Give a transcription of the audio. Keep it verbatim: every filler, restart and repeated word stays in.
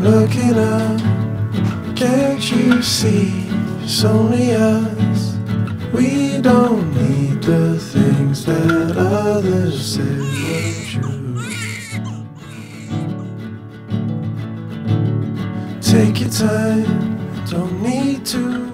looking up, can't you see it's only us? We don't need the things that others say were true. Take your time, don't need to